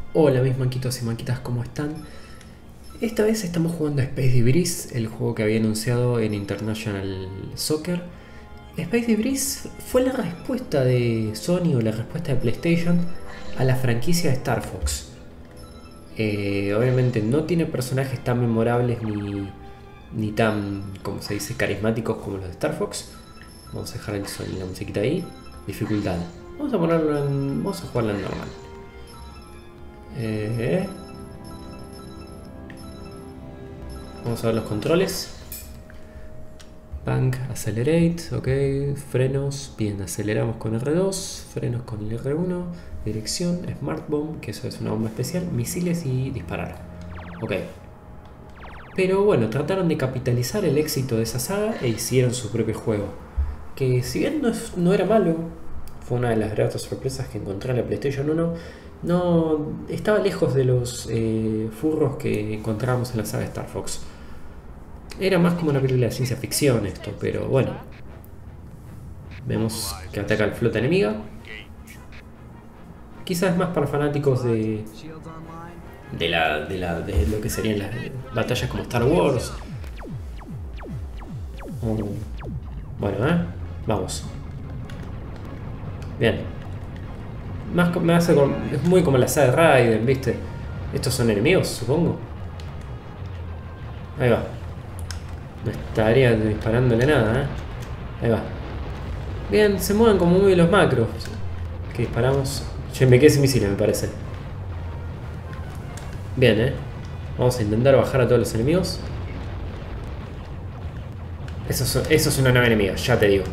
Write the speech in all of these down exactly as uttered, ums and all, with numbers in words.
Hola mis manquitos y manquitas, ¿cómo están? Esta vez estamos jugando a Space Debris, el juego que había anunciado en International Soccer. Space Debris fue la respuesta de Sony o la respuesta de PlayStation a la franquicia de Star Fox. Eh, obviamente no tiene personajes tan memorables ni, ni tan, como se dice, carismáticos como los de Star Fox. Vamos a dejar el sonido, la musiquita ahí. Dificultad. Vamos a ponerlo en. Vamos a jugarlo en normal. Eh, vamos a ver los controles. Bank, Accelerate, ok. Frenos, bien, aceleramos con R dos. Frenos con el R uno. Dirección, Smart Bomb, que eso es una bomba especial. Misiles y disparar. Ok. Pero bueno, trataron de capitalizar el éxito de esa saga e hicieron su propio juego. Que si bien no, es, no era malo, fue una de las gratas sorpresas que encontré en la PlayStation uno. No estaba lejos de los eh, furros que encontrábamos en la saga de Star Fox. Era más como una película de ciencia ficción esto, pero bueno. Vemos que ataca la flota enemiga. Quizás más para fanáticos de de la de la de lo que serían las batallas como Star Wars. Um, bueno, eh, vamos. Bien. Más, me hace con, es muy como la saga de Raiden, ¿viste? Estos son enemigos, supongo. Ahí va. No estaría disparándole nada, ¿eh? Ahí va. Bien, se mueven como muy los macros. Que disparamos. Yo me quedé sin misiles, me parece. Bien, ¿eh? Vamos a intentar bajar a todos los enemigos. Eso es, eso es una nave enemiga, ya te digo.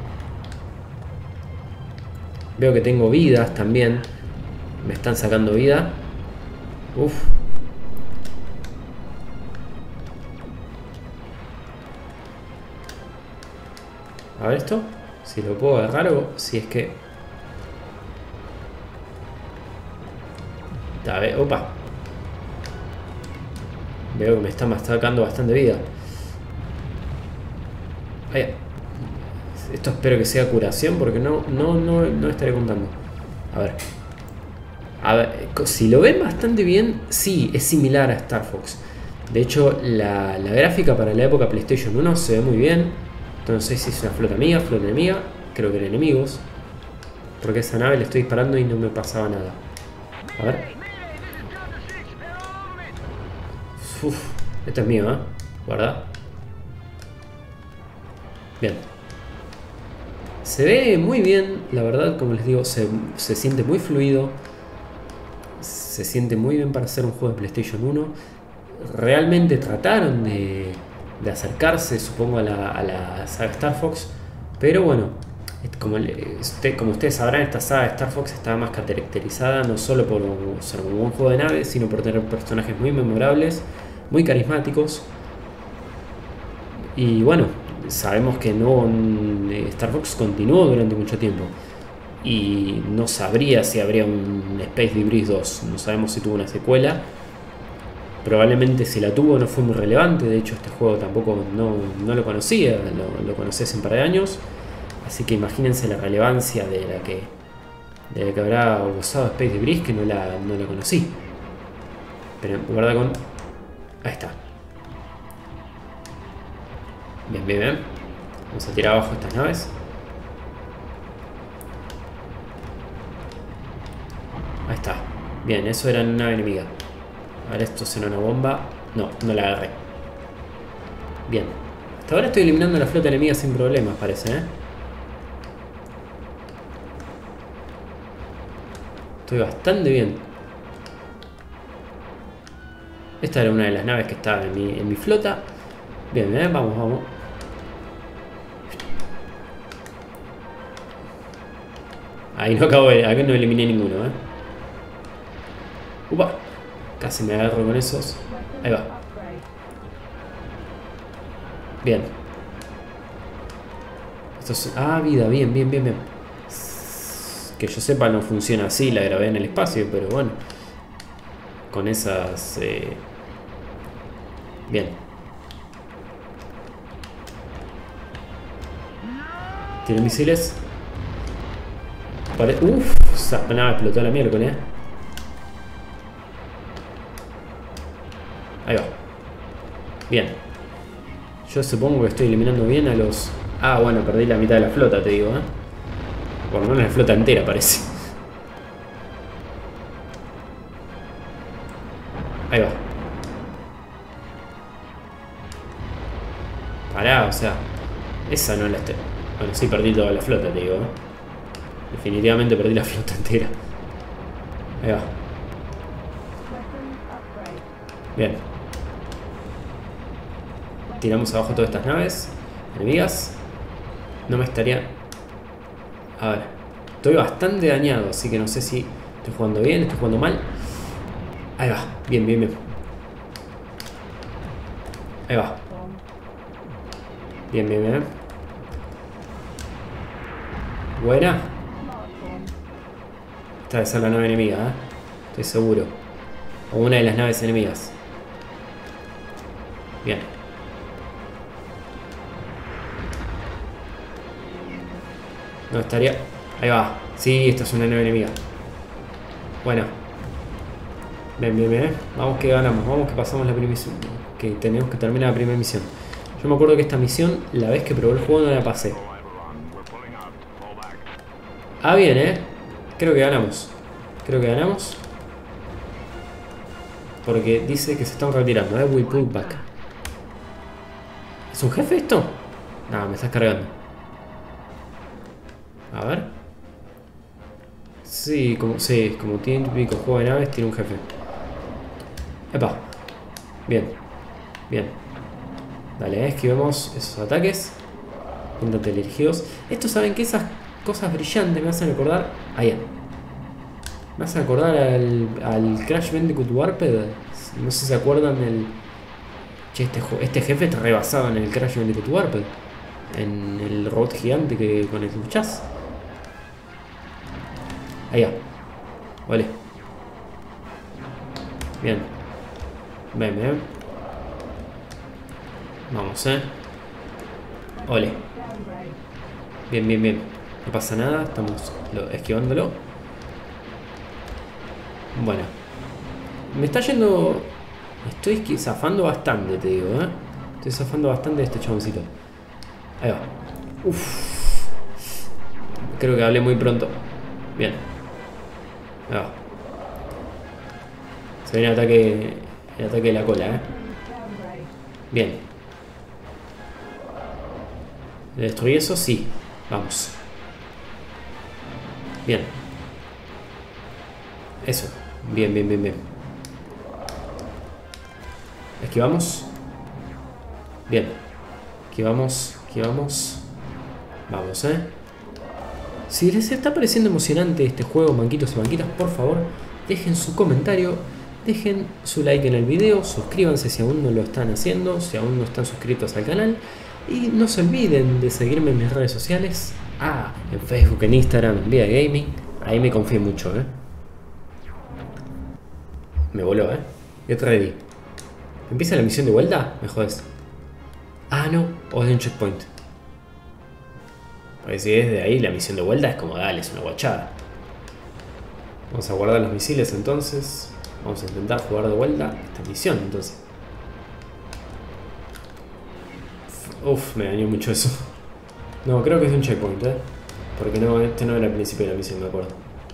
Veo que tengo vidas también. Me están sacando vida. Uf. A ver esto. Si lo puedo agarrar o si es que... A ver, opa. Veo que me están sacando bastante vida. Ahí. Esto espero que sea curación porque no, no, no, no estaré contando. A ver. A ver, si lo ven bastante bien, sí, es similar a Star Fox. De hecho, la, la gráfica para la época PlayStation uno se ve muy bien. Entonces, si es una flota amiga, flota enemiga, creo que eran enemigos. Porque a esa nave le estoy disparando y no me pasaba nada. A ver. Uf, esto es mío, ¿eh? Guarda. Bien. Se ve muy bien, la verdad, como les digo, se, se siente muy fluido. Se siente muy bien para hacer un juego de PlayStation uno. Realmente trataron de, de acercarse, supongo, a la, a la saga Star Fox. Pero bueno, como, usted, como ustedes sabrán, esta saga Star Fox está más caracterizada no solo por ser un buen juego de naves, sino por tener personajes muy memorables, muy carismáticos. Y bueno, sabemos que no Star Fox continuó durante mucho tiempo y no sabría si habría un Space Debris dos. No sabemos si tuvo una secuela. Probablemente si la tuvo no fue muy relevante. De hecho este juego tampoco no, no lo conocía. Lo, lo conocí hace un par de años. Así que imagínense la relevancia de la que de la que habrá gozado Space Debris, que no la, no la conocí. Pero guarda con... Ahí está. Bien, bien, bien. Vamos a tirar abajo estas naves. Ahí está. Bien, eso era una nave enemiga. A ver, esto será una bomba. No, no la agarré. Bien. Hasta ahora estoy eliminando la flota enemiga sin problemas, parece, ¿eh? Estoy bastante bien. Esta era una de las naves que estaba en mi, en mi flota. Bien, bien, vamos, vamos. Ahí no acabo de... Acá no eliminé ninguno, ¿eh? Upa. Casi me agarro con esos. Ahí va. Bien. Esto es... Ah, vida. Bien, bien, bien, bien. Que yo sepa no funciona así la gravedad en el espacio, pero bueno. Con esas... Eh... Bien. ¿Tiene misiles? Pare... Uf, esa nave explotó la miércoles. Ahí va. Bien. Yo supongo que estoy eliminando bien a los... Ah, bueno, perdí la mitad de la flota, te digo, ¿eh? Por lo menos la flota entera, parece. Ahí va. Pará, o sea... Esa no la estoy... Bueno, sí, perdí toda la flota, te digo, ¿eh? Definitivamente perdí la flota entera. Ahí va. Bien. Tiramos abajo todas estas naves enemigas. No me estaría... A ver. Estoy bastante dañado, así que no sé si estoy jugando bien, estoy jugando mal. Ahí va. Bien, bien, bien. Ahí va. Bien, bien, bien. Buena. Esta debe ser la nave enemiga, ¿eh? Estoy seguro. O una de las naves enemigas. Bien. No estaría... Ahí va. Sí, esta es una nave enemiga. Bueno. Bien, bien, bien. Vamos que ganamos. Vamos que pasamos la primera misión. Que tenemos que terminar la primera misión. Yo me acuerdo que esta misión, la vez que probé el juego, no la pasé. Ah, bien, ¿eh? Creo que ganamos. Creo que ganamos. Porque dice que se están retirando, ¿eh? We pull back. ¿Es un jefe esto? No, me estás cargando. A ver. Sí, como, sí, como tiene típico juego de naves, tiene un jefe. Epa. Bien. Bien. Dale, esquivemos esos ataques. Punta teledirigidos. Estos, ¿saben qué? Esas cosas brillantes me hacen recordar... Ahí. Me hacen acordar al, al Crash Bandicoot Warped. No sé si se acuerdan del... Che, este, este jefe está rebasado en el Crash Bandicoot Warped. En el robot gigante que con el que luchás. Ahí va. Vale. Bien. Bien, bien. Vamos, eh. Ole. Bien, bien, bien. No pasa nada. Estamos esquivándolo. Bueno. Me está yendo... Estoy zafando bastante, te digo, eh. Estoy zafando bastante de este chaboncito. Ahí va. Uff. Creo que hablé muy pronto. Bien. Ahí va. Se viene el ataque, el ataque de la cola, ¿eh? Bien. ¿Le destruí eso? Sí. Vamos. Bien. Eso. Bien, bien, bien, bien. Esquivamos. Bien. Esquivamos. Esquivamos. Vamos, ¿eh? Si les está pareciendo emocionante este juego, manquitos y manquitas, por favor, dejen su comentario, dejen su like en el video, suscríbanse si aún no lo están haciendo, si aún no están suscritos al canal, y no se olviden de seguirme en mis redes sociales, ah, en Facebook, en Instagram, en Vida Gaming, ahí me confié mucho, ¿eh? Me voló, ¿eh? Get ready. ¿Empieza la misión de vuelta? Me jodes. Ah, no, o es de un checkpoint. Porque si es de ahí la misión de vuelta es como dale, es una guachada. Vamos a guardar los misiles entonces. Vamos a intentar jugar de vuelta esta misión entonces. Uf, me dañó mucho eso. No, creo que es de un checkpoint, ¿eh? Porque no, este no era el principio de la misión, me acuerdo.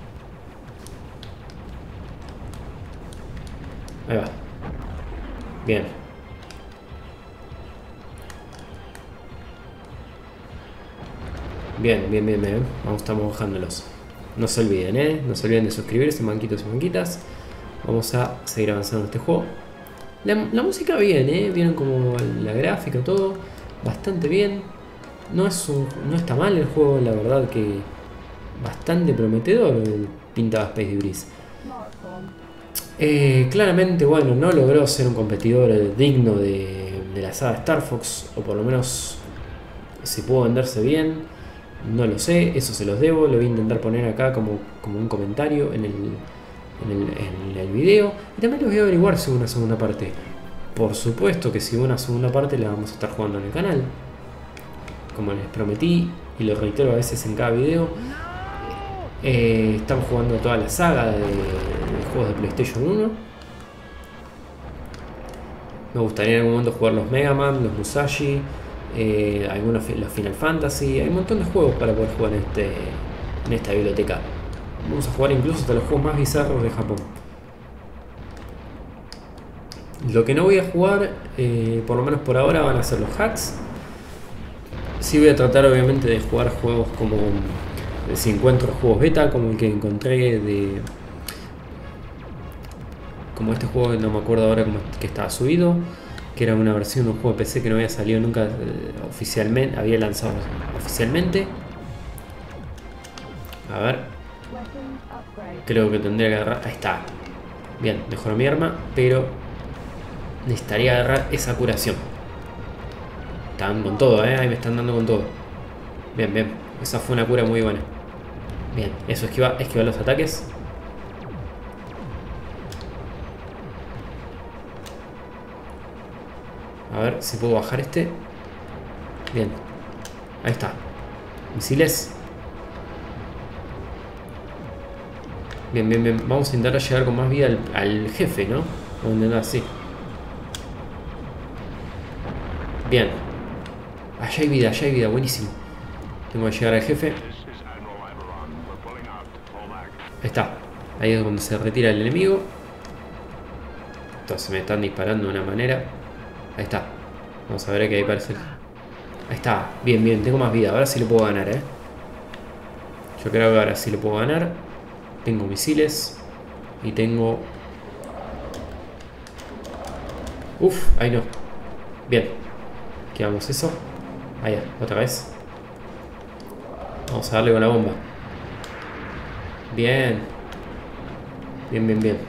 Ahí va. Bien. Bien, bien, bien, bien. Vamos, estamos bajándolos. No se olviden, ¿eh? No se olviden de suscribirse, manquitos y manquitas. Vamos a seguir avanzando en este juego. La, la música bien, ¿eh? Vieron como la gráfica, todo. Bastante bien. No, es un, no está mal el juego, la verdad que... Bastante prometedor pintaba Space Debris. Eh, claramente, bueno, no logró ser un competidor digno de, de la saga Star Fox. O por lo menos... Si pudo venderse bien... No lo sé, eso se los debo, lo voy a intentar poner acá como, como un comentario en el, en, el, en el video. Y también les voy a averiguar si hubo una segunda parte. Por supuesto que si hubo una segunda parte la vamos a estar jugando en el canal. Como les prometí, y lo reitero a veces en cada video. Eh, estamos jugando toda la saga de, de juegos de PlayStation uno. Me gustaría en algún momento jugar los Mega Man, los Musashi, eh, algunos los Final Fantasy. Hay un montón de juegos para poder jugar en, este, en esta biblioteca. Vamos a jugar incluso hasta los juegos más bizarros de Japón. Lo que no voy a jugar, eh, por lo menos por ahora, van a ser los hacks. Sí voy a tratar obviamente de jugar juegos como... Si encuentro juegos beta, como el que encontré de... Como este juego, no me acuerdo ahora cómo que estaba subido, que era una versión de un juego de P C que no había salido nunca eh, oficialmente, había lanzado oficialmente. A ver. Creo que tendría que agarrar... Ahí está. Bien, mejoró mi arma, pero necesitaría agarrar esa curación. Están con todo, eh. Ahí me están dando con todo. Bien, bien. Esa fue una cura muy buena. Bien, eso esquiva, esquiva los ataques. A ver si puedo bajar este. Bien. Ahí está. Misiles. Bien, bien, bien. Vamos a intentar llegar con más vida al, al jefe, ¿no? Vamos a intentar así. Bien. Allá hay vida, allá hay vida. Buenísimo. Tengo que llegar al jefe. Ahí está. Ahí es donde se retira el enemigo. Entonces me están disparando de una manera. Ahí está. Vamos a ver que ahí parece. Ahí está. Bien, bien. Tengo más vida. Ahora sí lo puedo ganar, ¿eh? Yo creo que ahora sí lo puedo ganar. Tengo misiles. Y tengo... Uf, ahí no. Bien. Quedamos eso. Allá, otra vez. Vamos a darle con la bomba. Bien. Bien, bien, bien.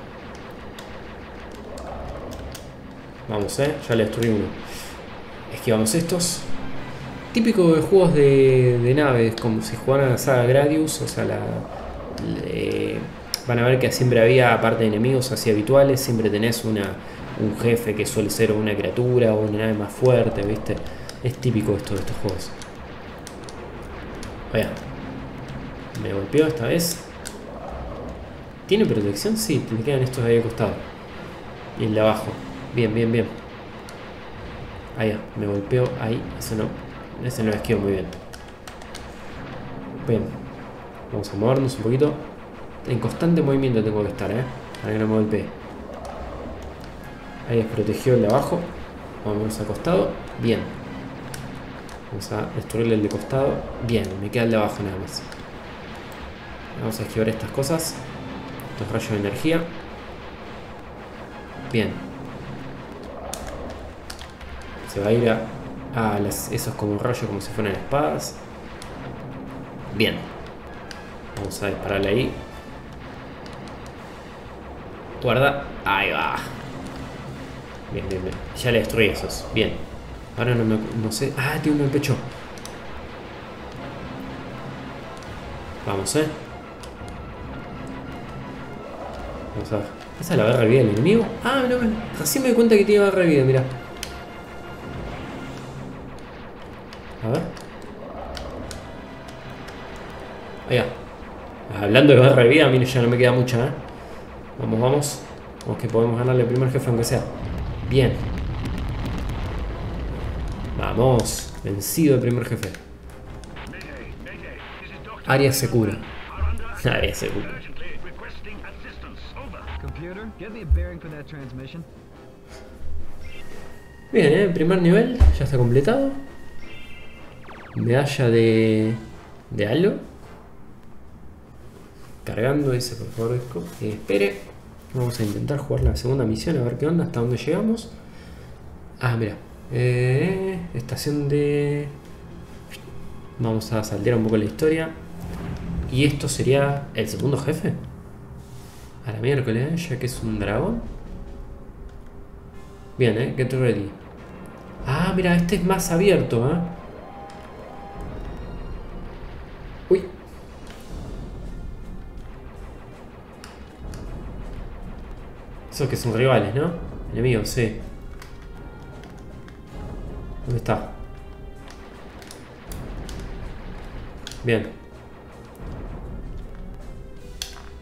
Vamos, eh. Ya le destruí uno. Esquivamos estos. Típico de juegos de, de naves, como si jugaran a la saga Gradius. O sea, la, le, van a ver que siempre había, aparte de enemigos así habituales, siempre tenés una, un jefe que suele ser una criatura o una nave más fuerte, ¿viste? Es típico esto de estos juegos. Vaya. Me golpeó esta vez. ¿Tiene protección? Sí, me quedan estos ahí al costado. Y el de abajo. Bien, bien, bien. Ahí, me golpeó ahí. Eso no. Ese no lo esquivo muy bien. Bien. Vamos a movernos un poquito. En constante movimiento tengo que estar, ¿eh? Para que no me golpee. Ahí desprotegió el de abajo. Vamos a costado. Bien. Vamos a destruirle el de costado. Bien, me queda el de abajo nada más. Vamos a esquivar estas cosas. Estos rayos de energía. Bien. Se va a ir a, a las, esos como rayos como si fueran espadas. Bien. Vamos a dispararle ahí. Guarda. Ahí va. Bien, bien, bien. Ya le destruí esos. Bien. Ahora no, me, no sé. Ah, tiene uno en el pecho. Vamos, eh. Vamos a ver. ¿Esa es la barra de vida del enemigo? Ah, no, recién me di cuenta que tiene barra de vida, mirá. A ver. Allá. Hablando de barra de vida, a mí ya no me queda mucha, ¿eh? Vamos, vamos. Vamos que podemos ganarle el primer jefe aunque sea. Bien. Vamos. Vencido el primer jefe. Área segura. Área segura. Bien, ¿eh? El primer nivel ya está completado. Medalla de... de algo. Cargando, dice por favor. Eh, espere. Vamos a intentar jugar la segunda misión a ver qué onda, hasta dónde llegamos. Ah, mira. Eh, estación de... Vamos a saltear un poco la historia. Y esto sería el segundo jefe. A la miércoles, ya que es un dragón. Bien, eh, get ready. Ah, mira, este es más abierto, eh. Uy. Esos que son rivales, ¿no? Enemigos, sí. ¿Dónde está? Bien.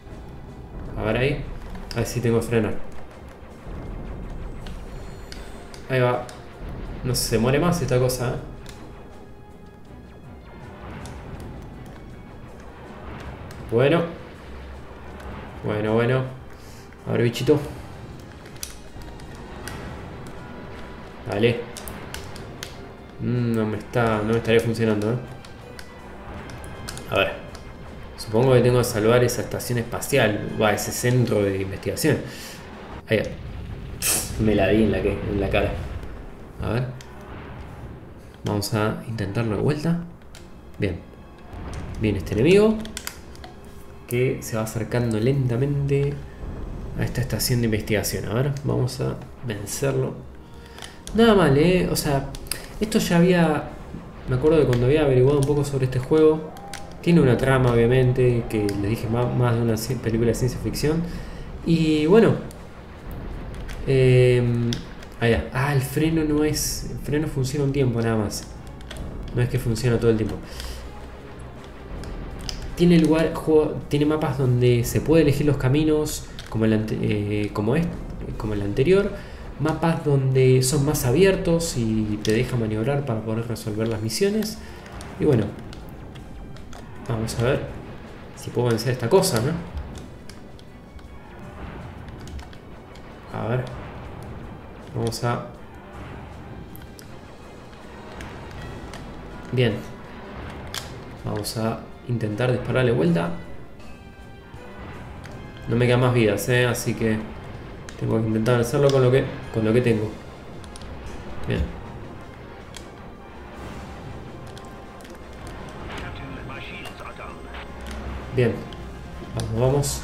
A ver ahí. A ver si tengo que frenar. Ahí va. No se muere más esta cosa, ¿eh? Bueno. Bueno, bueno. A ver, bichito. Dale. Mm, no me está. No me estaría funcionando, ¿eh? A ver. Supongo que tengo que salvar esa estación espacial. Va, ese centro de investigación. Ahí. Me la di en la, que, en la cara. A ver. Vamos a intentarlo de vuelta. Bien. Viene este enemigo, que se va acercando lentamente a esta estación de investigación. A ver, vamos a vencerlo. Nada mal, eh. O sea, esto ya había... Me acuerdo de cuando había averiguado un poco sobre este juego. Tiene una trama, obviamente, que les dije, más, más de una película de ciencia ficción. Y bueno... Eh, allá. Ah, el freno no es... El freno funciona un tiempo nada más. No es que funciona todo el tiempo. Tiene lugar, juego, tiene mapas donde se puede elegir los caminos como el, eh, como es, como el anterior. Mapas donde son más abiertos y te deja maniobrar para poder resolver las misiones. Y bueno, vamos a ver si puedo vencer esta cosa, ¿no? A ver. Vamos a... Bien. Vamos a intentar dispararle vuelta. No me quedan más vidas, ¿eh? Así que tengo que intentar hacerlo con lo que, con lo que tengo. Bien. Bien. Vamos, vamos.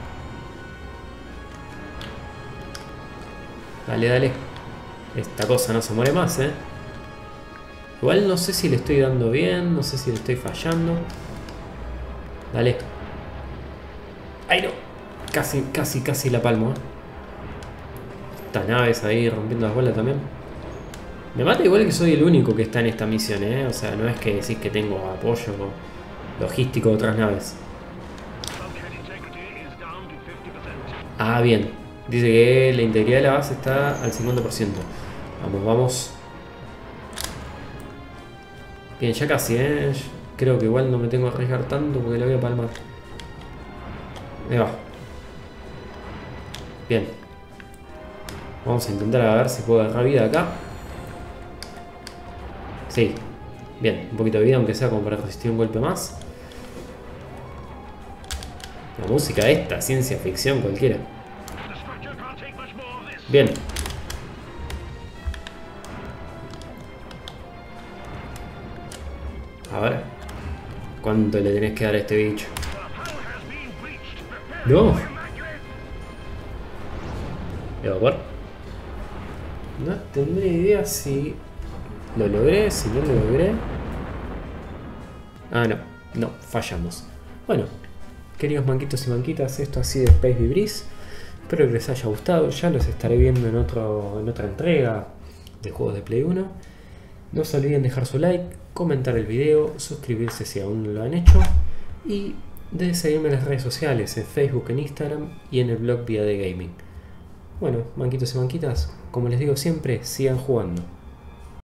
Dale, dale. Esta cosa no se muere más, ¿eh? Igual no sé si le estoy dando bien, no sé si le estoy fallando. Dale. ¡Ay, no! Casi, casi, casi la palmo, ¿eh? Estas naves ahí rompiendo las bolas también. Me mata igual que soy el único que está en esta misión, ¿eh? O sea, no es que decís que tengo apoyo logístico de otras naves. Ah, bien. Dice que la integridad de la base está al cincuenta por ciento. Vamos, vamos. Bien, ya casi, ¿eh? Creo que igual no me tengo que arriesgar tanto porque la voy a palmar. Ahí va. Bien. Vamos a intentar a ver si puedo agarrar vida acá. Sí. Bien, un poquito de vida, aunque sea como para resistir un golpe más. La música esta, ciencia ficción cualquiera. Bien. A ver. ¿Cuánto le tenés que dar a este bicho? No. Evacuar. No tendré idea si lo logré, si no lo logré. Ah, no. No, fallamos. Bueno, queridos manquitos y manquitas, esto ha sido Space Breeze. Espero que les haya gustado. Ya los estaré viendo en, otro, en otra entrega de juegos de Play uno. No se olviden dejar su like, comentar el video, suscribirse si aún no lo han hecho y de seguirme en las redes sociales, en Facebook, en Instagram y en el blog Vía de Gaming. Bueno, manquitos y manquitas, como les digo siempre, sigan jugando.